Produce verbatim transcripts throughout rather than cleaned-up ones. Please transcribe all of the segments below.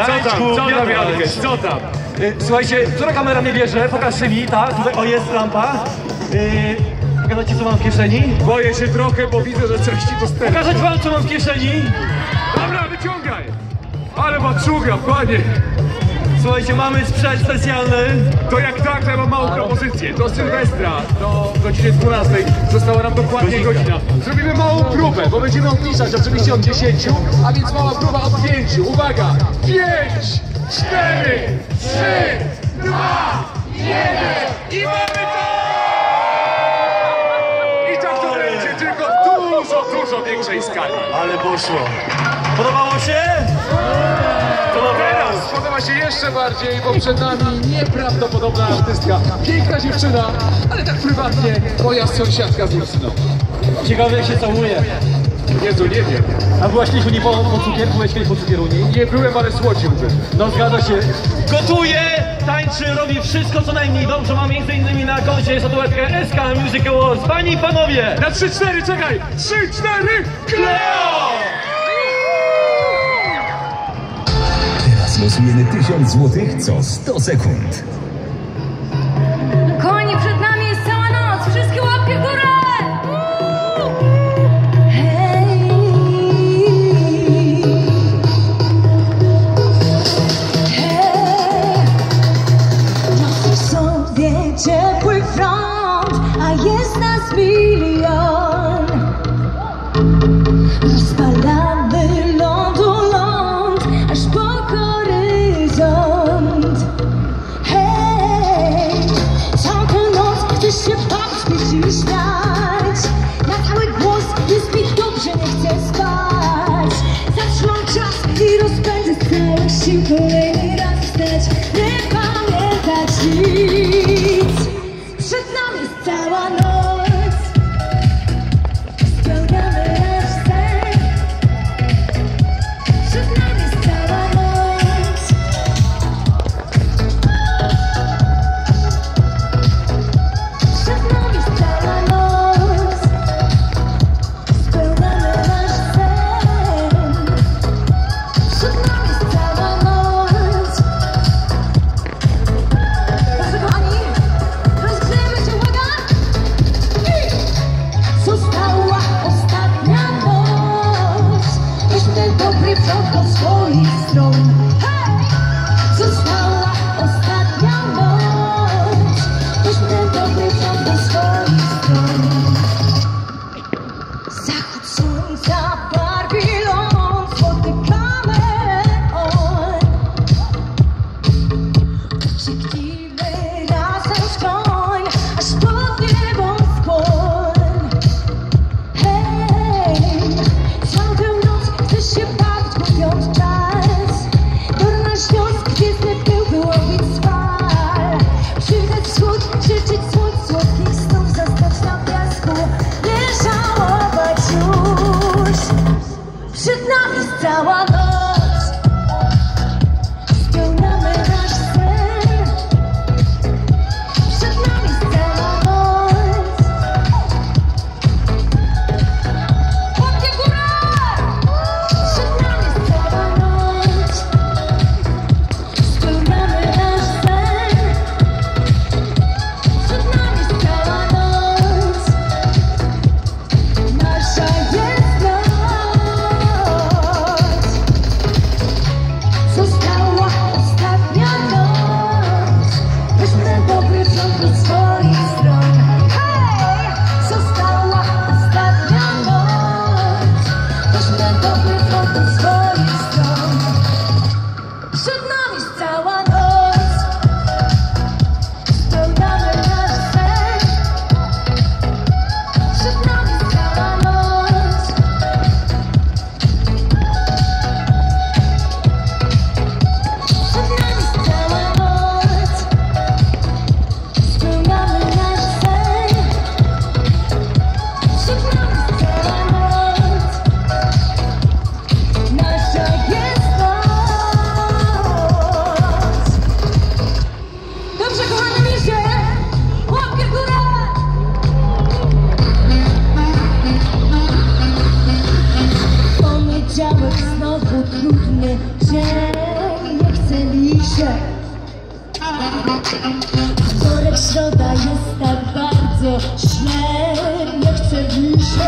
Janeczku, co tam, Janek? Co tam? Słuchajcie, która kamera mnie bierze? Pokażcie mi, tak? Tutaj, o, jest lampa. Yy, pokażecie, co mam w kieszeni? Boję się trochę, bo widzę, że coś ci dostępne. Pokażę wam, co mam w kieszeni? Dobra, wyciągaj! Ale maczuga, panie! Słuchajcie, mamy sprzęt specjalny. To jak tak, to ja mam małą propozycję. Do Sylwestra, do godziny dwunastej została nam dokładnie godzina. Zrobimy małą próbę, bo będziemy odliczać oczywiście od dziesięciu, a więc mała próba od pięciu. Uwaga! Pięć, cztery, trzy, dwa, jeden i mamy to! I tak to będzie, tylko w dużo, dużo większej skali. Ale poszło. Podobało się? Teraz podoba się jeszcze bardziej, bo przed nami nieprawdopodobna artystka. Piękna dziewczyna, ale tak prywatnie moja sąsiadka z Justyną. Ciekawe, jak się całuje. Jezu, nie wiem. A byłaś kiedyś u niej po, po cukier? Byłeś kiedyś po cukier u niej? Nie byłem, ale słodziłbym. No zgadza się. Gotuje, tańczy, robi wszystko co najmniej dobrze. Ma między innymi na koncie statuetkę S K Music Awards. Panie i panowie! Na trzy cztery, czekaj! trzy cztery, Kleo! Teraz losujemy tysiąc złotych co sto sekund. Kochani, przed nami jest cała noc. Wszystkie łapie w górę! Hej! Hej! Nosi sobie ciepły front, a jest nas milion. Rozpalamy lądu ląd, aż po horyzont. Hej, całą tę noc chcesz się bawić, chcesz się śmiać. Na cały głos jest mi dobrze, nie chcę spać. Zatrzymam czas i rozpędzę z całych sił. Kolejny raz wstać, nie pamiętać nic. Przed nami jest cała noc. Spełniamy nasz sen. Przed nami jest cała noc. Przed nami jest cała noc. Spełniamy nasz sen. Przed nami jest cała noc. Dobrze, kochani, rozgrzejemy się, uwaga! Została ostatnia noc. Weźmy ten dobry front do swoich stron. Hej! Została ostatnia noc. Weźmy ten dobry front do swoich stron. Zachód słońca barwi ląd, spotykamy on. Krzyknijmy razem skroń, aż pod niebo skłoń. Hej, całą tę noc chcesz się bawić, gubiąc czas. Dorna świąt, gwiezdny pył wyłowić z fal. Przywitać wschód, życzyć słońc, słodkich snów, zostać na piasku, nie żałować już. Przed nami jest cała noc. Spełniamy nasz sen. Przed nami jest cała noc. Łapcie w górę! Przed nami jest cała noc. Spełniamy nasz sen. Przed nami jest cała noc. Nasza jest noc. Została ostatnia noc. Weźmy ten dobry front do swoich stron. Hej! Została ostatnia noc. Weźmy ten dobry front do swoich stron. Przed nami jest cała noc. Spełniamy nasz sen. Przed nami jest cała noc. Przed nami jest cała noc. Spełniamy nasz sen. Przed nami jest cała noc. Nasza jest noc. Dobrze, kochani, misie, łapkę w górę! Poniedziałek znowu trudny dzień. się. Wtorek, środa jest tak bardzo źle, nie chce mi się.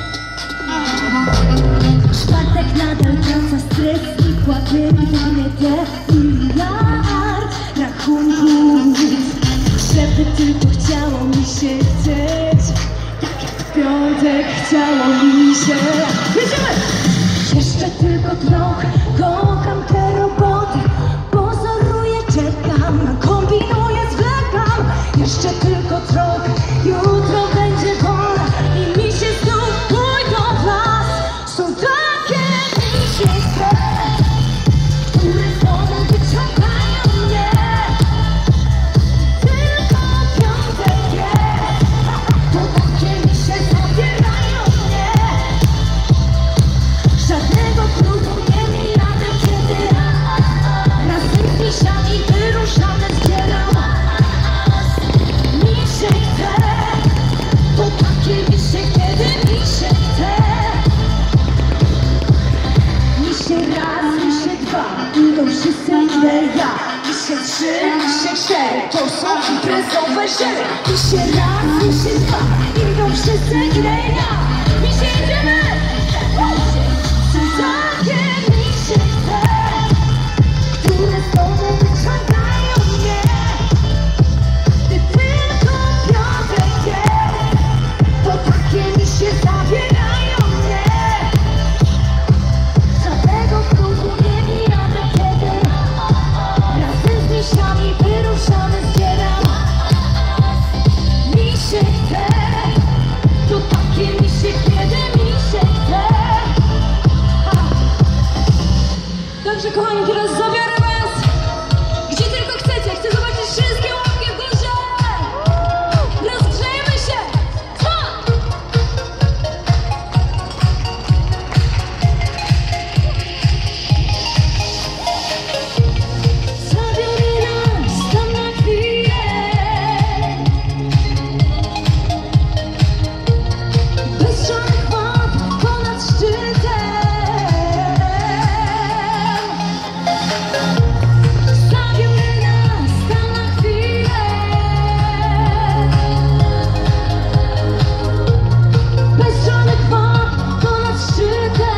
Czwartek nadal praca, stres i kładzie mnie te miliard rachunków. Żeby tylko chciało mi się chcieć, tak jak w piątek chciało mi się. Jedziemy! Jeszcze tylko trochę, kocham tę robotę. Pozoruję, czekam, kombinuję, zwlekam. Jeszcze tylko trochę, jutro będzie wolna i mi się znów pójdą w las. Są takie misie, które znowu wyciągają mnie. Tylko piątek jest, to takie misie zabierają mnie. Żadnego trudu nie mijamy, kiedy razem z misiami wyruszamy z dziełem. Mi się chce, to takie misie, kiedy mi się chce. Mi się raz, mi się dwa, idą wszyscy ile ja. Mi się trzy, mi się cztery, to są imprezowe żery. Mi się raz, mi się dwa, idą wszyscy ile ja. Mi się idziemy! Są takie mi się chce, które znowu wyciągają mnie. Gdy tylko piątek jest, to takie mi się zabierają mnie. Żadnego trudu nie mijamy, kiedy razem z misiami wyruszamy z dziełem. Mi się chce, to takie mi się, kiedy mi się chce. Także kochani, teraz zabiorę was gdzie tylko chcecie. Chcę zobaczyć wszystkie łapki w górze. Rozgrzejmy się. Co? Zabiorę nas tam na chwilę. Bez żadnych łap ponad szczytem. Zabiorę nas tam na chwilę. Bez żadnych łap ponad szczytem.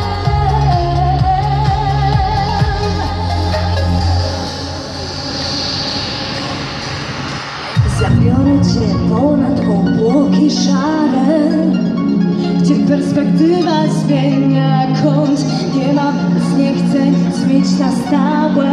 Zabiorę cię ponad obłoki szare, gdzie perspektywa zmienia kąt. Nie ma, nic nie chcę zmienić na stałe.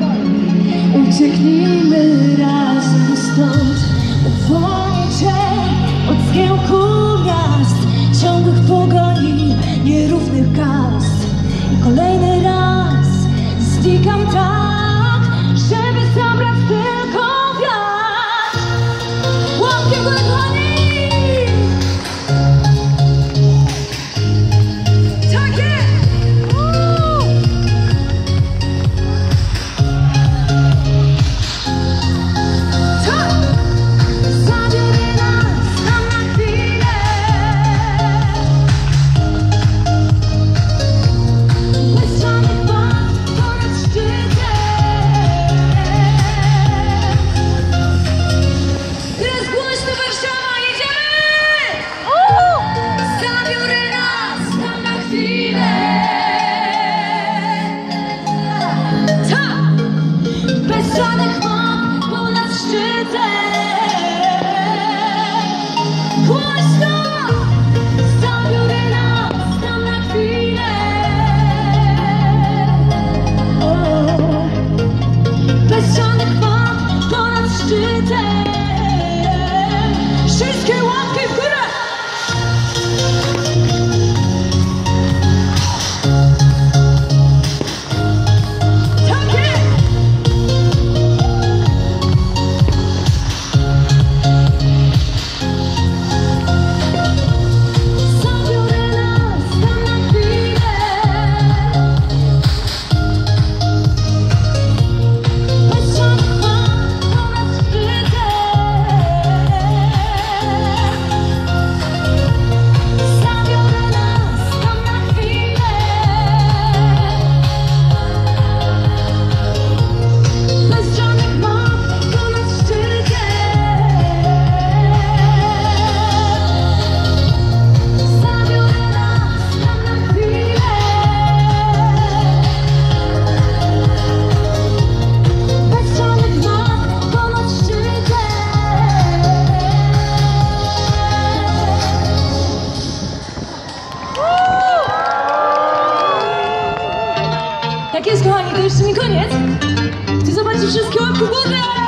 Ucieknijmy razem stąd. Uwolnię cię od zgiełku miast, ciągłych pogoni, nierównych kast. I kolejny raz znikam tak, żeby zabrać tylko wiatr. Łapki w górę, kochani! Tak jest! Uuu! Tak! Zabiorę nas tam na chwilę. Bez żadnych łap ponad szczytem. Tak jest, kochani, to jeszcze nie koniec. Chcę zobaczyć wszystkie łapki w górę!